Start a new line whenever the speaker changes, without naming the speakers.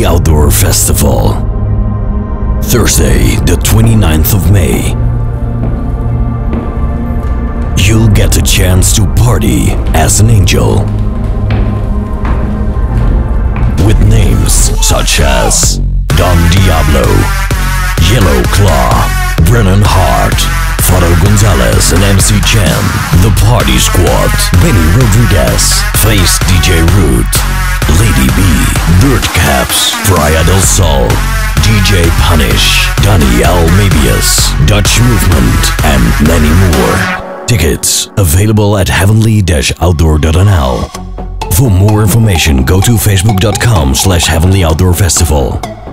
Heavenly Outdoor Festival. Thursday, the 29th of May. You'll get the chance to party as an angel. With names such as Don Diablo, Yellow Claw, Brennan Hart, Fado Gonzalez and MC Chen, The Party Squad, Benny Rodriguez, Face DJ Root, Lady B, Bird Caps, Praia del Sol, DJ Punish, Donny L. Mabius, Dutch Movement, and many more. Tickets available at heavenly-outdoor.nl. For more information, go to facebook.com/Heavenly Outdoor Festival.